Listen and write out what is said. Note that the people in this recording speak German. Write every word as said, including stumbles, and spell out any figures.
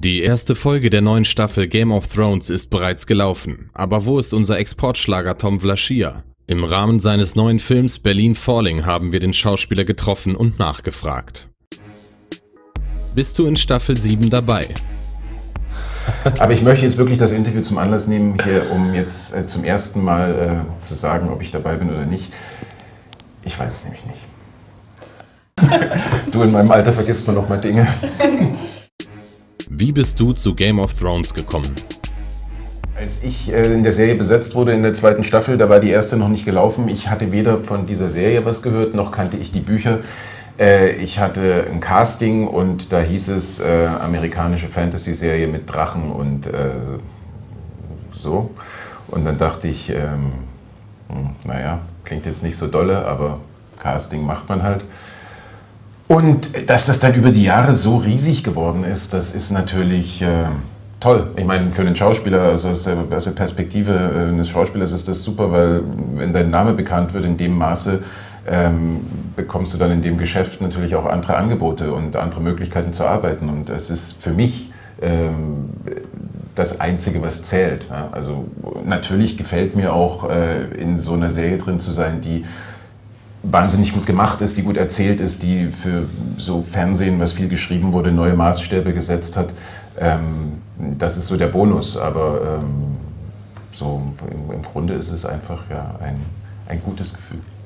Die erste Folge der neuen Staffel Game of Thrones ist bereits gelaufen. Aber wo ist unser Exportschlager Tom Vlaschia? Im Rahmen seines neuen Films Berlin Falling haben wir den Schauspieler getroffen und nachgefragt. Bist du in Staffel sieben dabei? Aber ich möchte jetzt wirklich das Interview zum Anlass nehmen, hier, um jetzt äh, zum ersten Mal äh, zu sagen, ob ich dabei bin oder nicht. Ich weiß es nämlich nicht. Du, in meinem Alter vergisst man noch mal Dinge. Wie bist du zu Game of Thrones gekommen? Als ich äh, in der Serie besetzt wurde, in der zweiten Staffel, da war die erste noch nicht gelaufen. Ich hatte weder von dieser Serie was gehört, noch kannte ich die Bücher. Äh, ich hatte ein Casting und da hieß es äh, amerikanische Fantasy-Serie mit Drachen und äh, so. Und dann dachte ich, ähm, hm, naja, klingt jetzt nicht so dolle, aber Casting macht man halt. Und dass das dann über die Jahre so riesig geworden ist, das ist natürlich äh, toll. Ich meine, für einen Schauspieler, also aus der Perspektive eines Schauspielers ist das super, weil wenn dein Name bekannt wird in dem Maße, ähm, bekommst du dann in dem Geschäft natürlich auch andere Angebote und andere Möglichkeiten zu arbeiten. Und das ist für mich ähm, das Einzige, was zählt. Ja? Also natürlich gefällt mir auch, äh, in so einer Serie drin zu sein, die wahnsinnig gut gemacht ist, die gut erzählt ist, die für so Fernsehen, was viel geschrieben wurde, neue Maßstäbe gesetzt hat. Ähm, das ist so der Bonus, aber ähm, so im, im Grunde ist es einfach ja, ein, ein gutes Gefühl.